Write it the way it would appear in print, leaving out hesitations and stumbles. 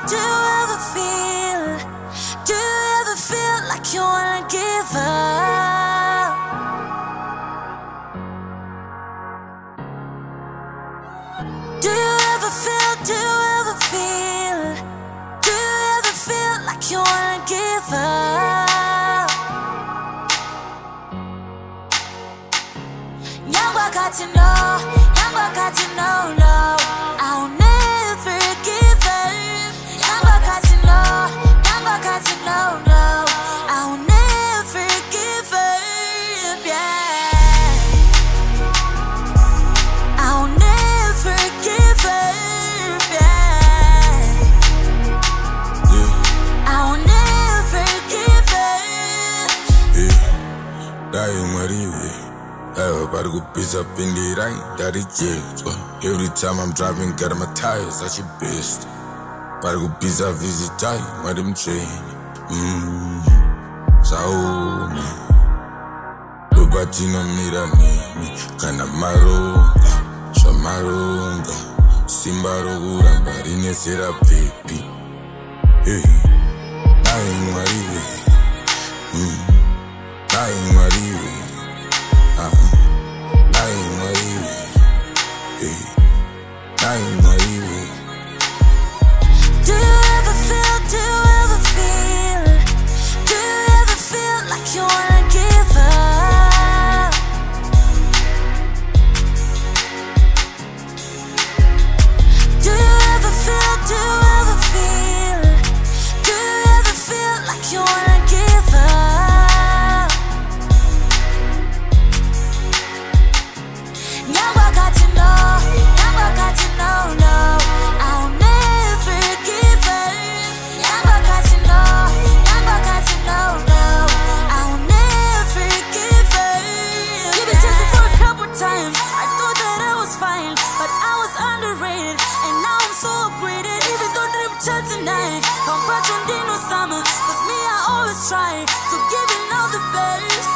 Do you ever feel? Do you ever feel like you wanna give up? Do you ever feel? Do you ever feel? Do you ever feel like you wanna give up? Young boy got to know, young boy got to know, no, I'll never give up. Young boy got to know, young boy got to know, no, I'll never give up, yeah. I'll never give up, yeah. I'll never give up. Dying Marie. About to go piss up in the rain, that is jigs. Every time I'm driving, get on my tires, I should best. About to go piss up, visit time, what I'm train. Sauna. Lubatina mira nimi, kana marunga, shamarunga. Simbarugura, barine sera pipi. Hey, dying Marie. Dying Marie. Do you ever feel? Do you ever feel? Do you ever feel like you wanna give up? Do you ever feel? Do you ever feel? Do you ever feel like you wanna give up? Young boy got to know, young boy got to know, no, I'll never give up. Young boy got to know, young boy got to know, no, I'll never give up. You been tested for a couple times, I thought that I was fine, but I was underrated, and now I'm so upgraded. Even though them chat tonight, come back on Dino Summer, cause me I always try to give it all the best.